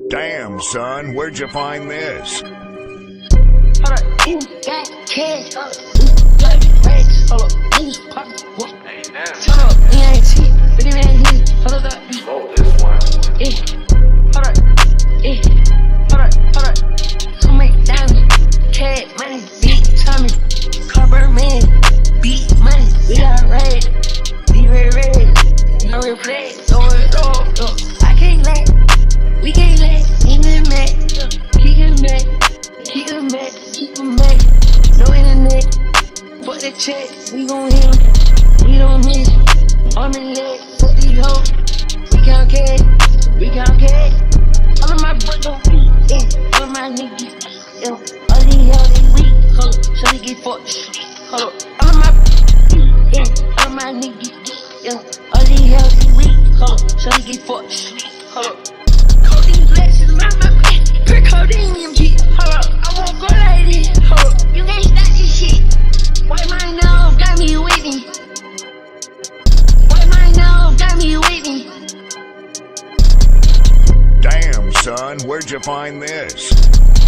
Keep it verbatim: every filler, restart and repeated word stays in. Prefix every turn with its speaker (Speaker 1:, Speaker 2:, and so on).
Speaker 1: Damn, son, where'd you find this?
Speaker 2: Hold up, you got cash. Hold up, like racks. Hold up, you pop.
Speaker 3: Hey, damn.
Speaker 2: Hold up, you ain't cheap. But it ain't hit. Hold up,
Speaker 3: Smoke this one.
Speaker 2: eh. Hold up, eh. Hold up, hold up. So many diamonds. Cash money, big Tommy. Copper man, beat money. We got red. We red, red. No replay. Throw it up, up. I can't let. We can't let. Even mad. He can mad. He can mad. He can mad. No internet. Fuck the check. We gon' hit him. We don't miss. On the leg. Fuck these hoes. We count cash. We count cash. All of my brothers don't beat. Yeah. All of my niggas. Yeah. All these hoes they weak. Hold up. So they get fucked. Hold up. All of my. Yeah. All of my niggas. Yeah. All these hoes they weak. Hold up. So they get fucked. Hold up. Codeine blessings, my my pure codeine, M G. Hold up, I won't go like this. Hold up, you can't stop this shit. Why my nose got me with me? Why my nose got me with me?
Speaker 1: Damn, son, where'd you find this?